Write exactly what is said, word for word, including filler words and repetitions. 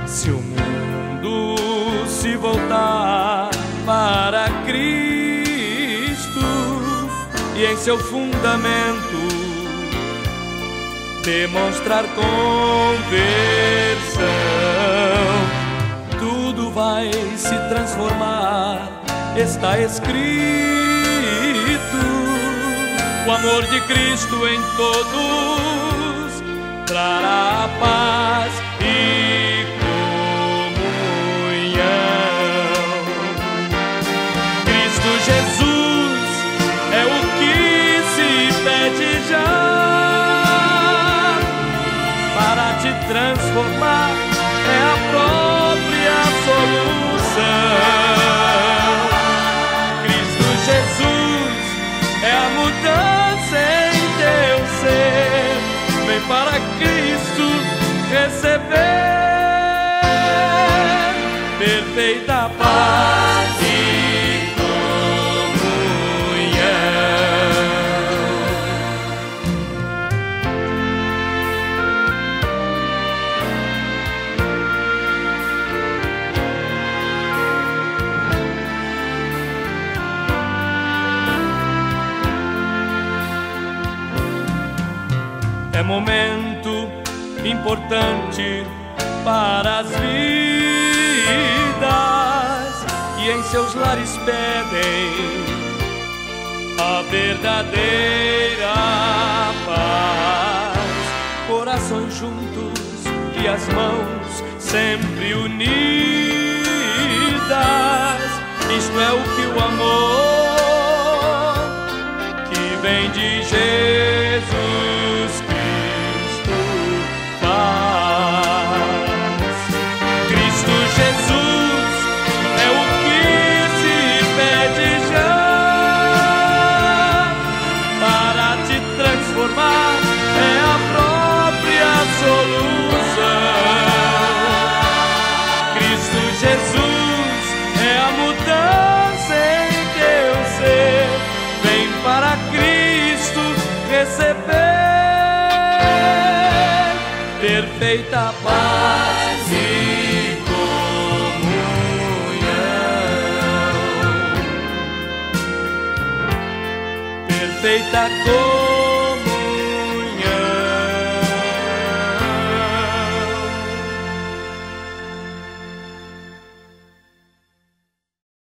Se o mundo se voltar para Cristo e em seu fundamento demonstrar conversão, tudo vai se transformar, está escrito. O amor de Cristo em todos trará paz e comunhão. Cristo Jesus é o que se pede já para te transformar, é a própria solução. Cristo Jesus é a mudança em teu ser. Vem para Cristo receber perfeita paz e é momento importante para as vidas e em seus lares pedem a verdadeira paz. Corações juntos e as mãos sempre unidas. Isto é o que o amor que vem de Jesus faz. Cristo Jesus é o que se pede já para te transformar, é a própria solução. Cristo Jesus é a mudança em teu ser. Vem para Cristo receber perfeita paz e comunhão. Perfeita comunhão.